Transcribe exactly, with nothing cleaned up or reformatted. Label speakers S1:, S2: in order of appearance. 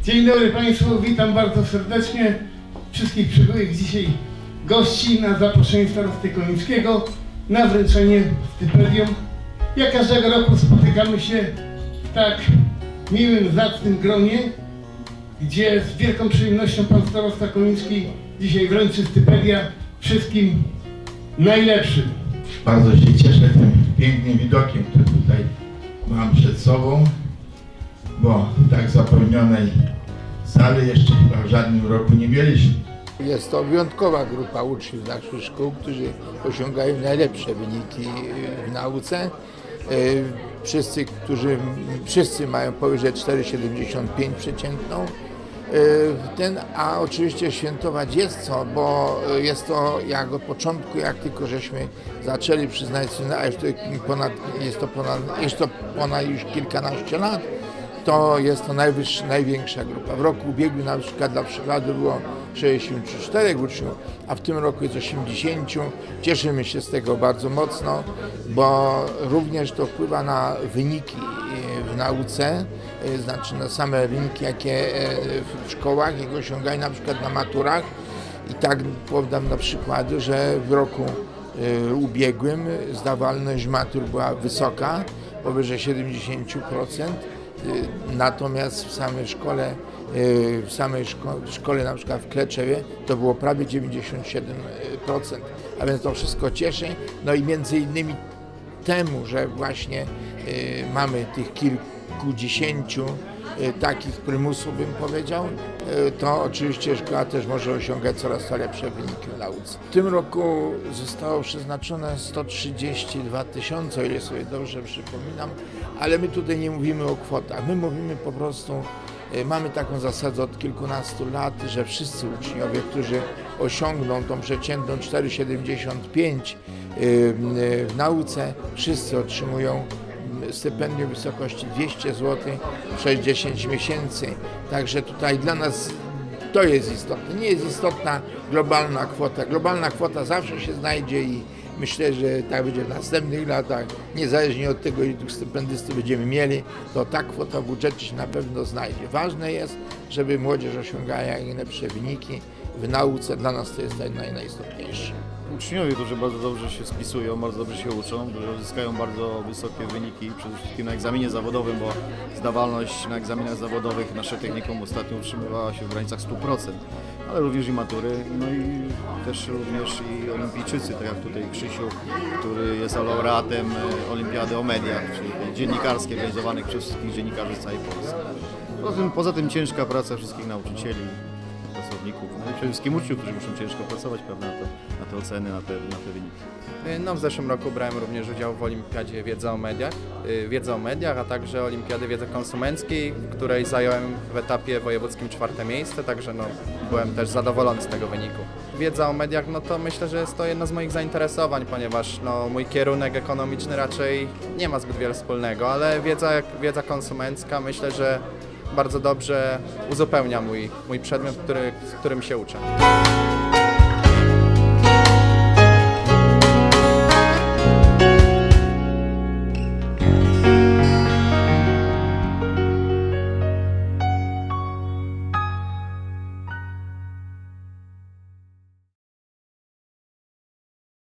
S1: Dzień dobry Państwu, witam bardzo serdecznie wszystkich przybyłych dzisiaj gości na zaproszenie starosty Konińskiego na wręczenie stypendium. Jak każdego roku spotykamy się w tak miłym, zacnym gronie, gdzie z wielką przyjemnością pan starosta Koniński dzisiaj wręczy stypendia wszystkim najlepszym.
S2: Bardzo się cieszę tym pięknym widokiem, który tutaj mam przed sobą, bo tak zapełnionej sali jeszcze chyba w żadnym roku nie mieliśmy.
S3: Jest to wyjątkowa grupa uczniów naszych szkół, którzy osiągają najlepsze wyniki w nauce. Wszyscy, którzy, wszyscy mają powyżej cztery siedemdziesiąt pięć przeciętną. Ten, a oczywiście świętować jest co, bo jest to jak od początku, jak tylko żeśmy zaczęli przyznać, a już to ponad, jest to ponad, jest to ponad już kilkanaście lat, to jest to najwyższa, największa grupa. W roku ubiegłym na przykład dla przykładu było sześćdziesiąt cztery uczniów, a w tym roku jest osiemdziesiąt. Cieszymy się z tego bardzo mocno, bo również to wpływa na wyniki w nauce, znaczy na same wyniki, jakie w szkołach, jak osiągają na przykład na maturach. I tak podam na przykład, że w roku ubiegłym zdawalność matur była wysoka, powyżej siedemdziesiąt procent. Natomiast w samej szkole, w samej szko szkole na przykład w Kleczewie to było prawie dziewięćdziesiąt siedem procent, a więc to wszystko cieszy. No i między innymi temu, że właśnie mamy tych kilkudziesięciu takich prymusów, bym powiedział, to oczywiście szkoła też może osiągać coraz to lepsze wyniki w nauce. W tym roku zostało przeznaczone sto trzydzieści dwa tysiące, o ile sobie dobrze przypominam, ale my tutaj nie mówimy o kwotach, my mówimy po prostu, mamy taką zasadę od kilkunastu lat, że wszyscy uczniowie, którzy osiągną tą przeciętną cztery siedemdziesiąt pięć w nauce, wszyscy otrzymują stypendium w wysokości dwieście złotych przez dziesięć miesięcy. Także tutaj dla nas to jest istotne. Nie jest istotna globalna kwota. Globalna kwota zawsze się znajdzie i myślę, że tak będzie w następnych latach. Niezależnie od tego, ile tych stypendystów będziemy mieli, to ta kwota w budżecie się na pewno znajdzie. Ważne jest, żeby młodzież osiągała jak najlepsze wyniki w nauce. Dla nas to jest naj, najistotniejsze.
S4: Uczniowie, którzy bardzo dobrze się spisują, bardzo dobrze się uczą, którzy uzyskają bardzo wysokie wyniki, przede wszystkim na egzaminie zawodowym, bo zdawalność na egzaminach zawodowych nasze technikum ostatnio utrzymywała się w granicach stu procent, ale również i matury, no i też również i olimpijczycy, tak jak tutaj Krzysiu, który jest laureatem Olimpiady o mediach, czyli dziennikarskiej, organizowanych przez wszystkich dziennikarzy z całej Polski. Poza tym, poza tym ciężka praca wszystkich nauczycieli, pracowników, no i przede wszystkim uczniów, którzy muszą ciężko pracować, prawda, na, to, na te oceny, na te, na te wyniki.
S5: No, w zeszłym roku brałem również udział w Olimpiadzie Wiedza o Mediach, Wiedza o Mediach, a także Olimpiady Wiedzy Konsumenckiej, w której zająłem w etapie wojewódzkim czwarte miejsce, także no, byłem też zadowolony z tego wyniku. Wiedza o mediach, no to myślę, że jest to jedno z moich zainteresowań, ponieważ no, mój kierunek ekonomiczny raczej nie ma zbyt wiele wspólnego, ale wiedza, wiedza konsumencka myślę, że bardzo dobrze uzupełnia mój, mój przedmiot, który, z którym się uczę.